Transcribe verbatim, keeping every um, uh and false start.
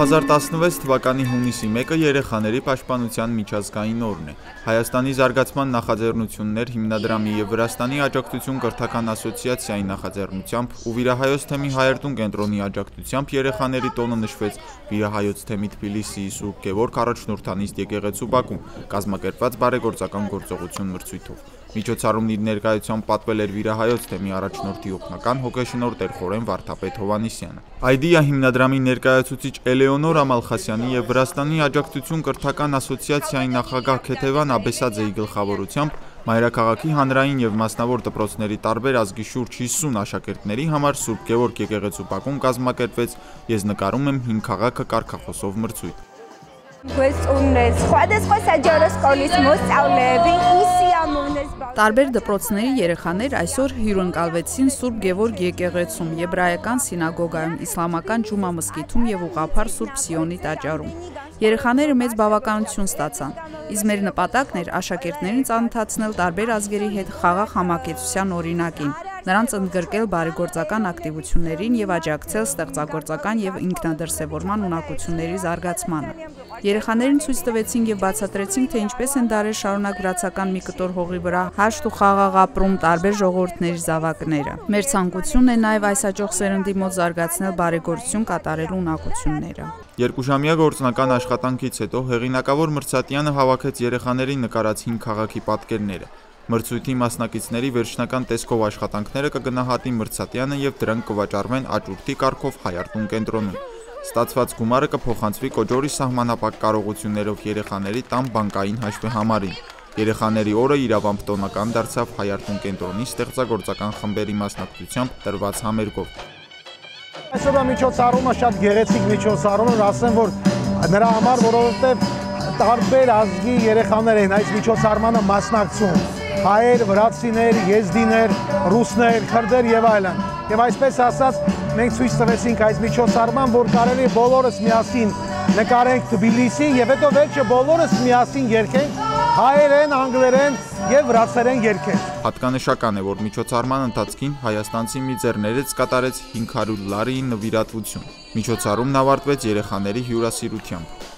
երկու հազար տասնվեց թվականի հունիսի մեկը երեխաների պաշտպանության միջազգային օրն է։ Հայաստանի զարգացման նախաձեռնություններ հիմնադրամի և Վրաստանի աջակցություն կրթական ասոցիացիայի նախաձեռնությամբ ու Վիրահայոց թեմի Հայերտուն կենտրոնի աջակցությամբ երեխաների տոնը նշվեց Վիրահայոց թեմի Թբիլիսիի Սուրբ Գևորգ առաջնորդանիստ եկեղեցու բակում կազմակերպված բարեգործական գործողություն մրցույթով։ Միջոցառումն իր ներկայությամբ պատվել էր Վիրահայոց թեմի առաջնորդի օգնական հոգեշնորհ տեր-խորհեն Վարդապետ Հովհաննիսյանը։ Այդիա հիմնադրամի ներկայացուցիչ Էլեոնոր Ամալխասյանի և Վրաստանի աջակցություն կրթական ասոցիացիայի նախագահ Քեթևան Աբեսաձեի գլխավորությամբ Մայրաքաղաքի հանրային և մասնավոր դպրոցների տարբեր ազգի շուրջ հիսուն աշակերտների համար Սուրբ Գևորգ եկեղեցու բակում կազմակերպվեց «Ես նկարում եմ հին քաղաքը» կարգախոսով մրցույթ։ Տարբեր դպրոցների երեխաներ այսօր հյուրընկալվեցին Սուրբ Գևորգ եկեղեցում, Եբրայական սինագոգայում, Իսլամական ջումա մզկիթում և ուղղափառ Սուրբ Սիոնի տաճարում։ Երեխաները մեծ բավականություն ստացան, իսկ մեր նպատակն էր աշակերտներին ծանոթացնել տարբեր ազգերի հետ խաղաղ համակեցության օրինակին, նրանց ընդգրկել բարեգործական ակտիվություններին և աջակցել ստեղծագործական և ինքնադրսևորման ունակությունների զարգացմանը։ Երեխաներին ցույց տվեցինք և բացատրեցինք, թե ինչպես են դարեր շարունակ վրացական մի կտոր հողի վրա հաշտ ու խաղաղ ապրում տարբեր ժողովուրդների զավակները։ Մեր ցանկությունն է նաև այս հաջող սերնդի մոտ զարգացնել բարեգործություն կատարելու ունակությունները։ Երկուժամյա գործնական աշխատանքից հետո հեղինակավոր Մրցատյանը հավաքեց երեխաների նկարած հին քաղաքի պատկերները։ Մրցույթի մասնակիցների վերջնական տեսքով աշխատանքները կգնահատի Մրցատյանը և դրանք կվաճառվեն աճուրդի կարգով Հայերտուն կենտրոնում։ Ստացված գումարը կփոխանցվի Կոջորի սահմանափակ կարողություններով երեխաների տան բանկային հաշվեհամարին։ Երեխաների օրը իրավամբ տոնական դարձավ Հայերտուն կենտրոնի ստեղծագործական խմբերի մասնակցությամբ տրված համերգով։ Այսօրվա միջոցառումը շատ գեղեցիկ միջոցառում է, ասեմ, որ նրա համար, որովհետև տարբեր ազգի երեխաներ են այս միջոցառմանը մասնակցում։ Հայեր, վրացիներ, եզդիներ, ռուսներ, քրդեր եւ այլն։ Եվ այսպես ասած, մենք ցույց տվեցինք այս միջոցառման, որ կարելի է բոլորս միասին նկարենք Թբիլիսի եւ հետո վերջը բոլորս միասին երգենք հայերեն, անգլերեն եւ վրացերեն երգեր։ Հատկանշական է, որ միջոցառման ընթացքին հայաստանցի մի ձեռներից կատարեց հինգ հարյուր լարի նվիրատվություն։ Միջոցառումն ավարտվեց երեխաների հյուրասիրությամբ։